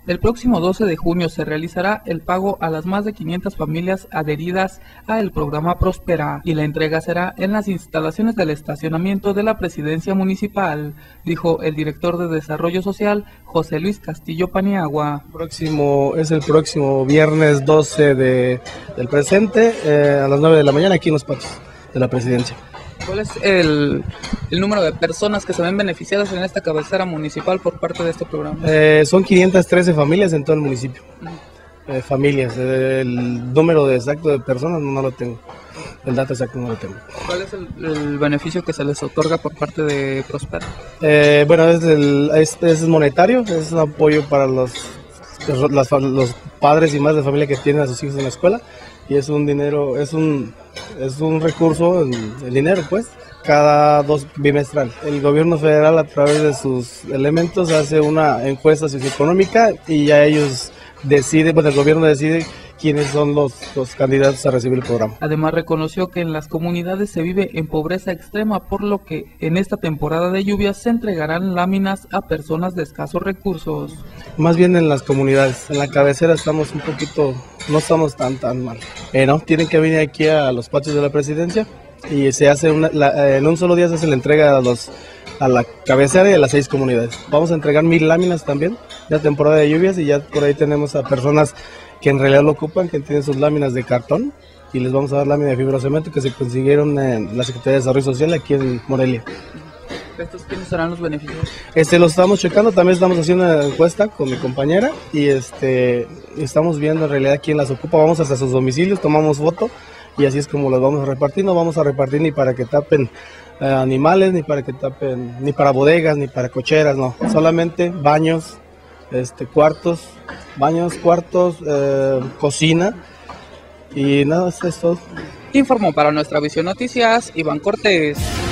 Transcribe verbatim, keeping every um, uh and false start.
El próximo doce de junio se realizará el pago a las más de quinientas familias adheridas al programa Prospera y la entrega será en las instalaciones del estacionamiento de la Presidencia Municipal, dijo el director de Desarrollo Social, José Luis Castillo Paniagua. Próximo, es el próximo viernes doce de, del presente, eh, a las nueve de la mañana aquí en los patios de la Presidencia. ¿Cuál es el, el número de personas que se ven beneficiadas en esta cabecera municipal por parte de este programa? Eh, son quinientas trece familias en todo el municipio. Uh-huh. eh, familias, eh, el número de exacto de personas no, no lo tengo, el dato exacto no lo tengo. ¿Cuál es el, el beneficio que se les otorga por parte de Prospera? Eh, bueno, es, el, es, es monetario, es un apoyo para los, los, los padres y madres de familia que tienen a sus hijos en la escuela. Y es un dinero, es un, es un recurso, el, el dinero pues, cada dos bimestral. El gobierno federal a través de sus elementos hace una encuesta socioeconómica y ya ellos deciden, pues el gobierno decide quiénes son los, los candidatos a recibir el programa. Además reconoció que en las comunidades se vive en pobreza extrema, por lo que en esta temporada de lluvias se entregarán láminas a personas de escasos recursos. Más bien en las comunidades, en la cabecera estamos un poquito, no estamos tan tan mal. Eh, no, tienen que venir aquí a los patios de la Presidencia y se hace una, la, en un solo día se hace la entrega a los a la cabecera y a las seis comunidades. Vamos a entregar mil láminas también, ya temporada de lluvias, y ya por ahí tenemos a personas que en realidad lo ocupan, que tienen sus láminas de cartón, y les vamos a dar láminas de fibrocemento que se consiguieron en la Secretaría de Desarrollo Social aquí en Morelia. ¿Estos quiénes serán los beneficios? Este, lo estamos checando, también estamos haciendo una encuesta con mi compañera y este estamos viendo en realidad quién las ocupa. Vamos hasta sus domicilios, tomamos foto y así es como las vamos a repartir. No vamos a repartir ni para que tapen eh, animales, ni para que tapen, ni para bodegas, ni para cocheras, no. Solamente baños, este, cuartos, baños, cuartos, eh, cocina y nada, eso es todo. Informó para Nuestra Visión Noticias, Iván Cortés.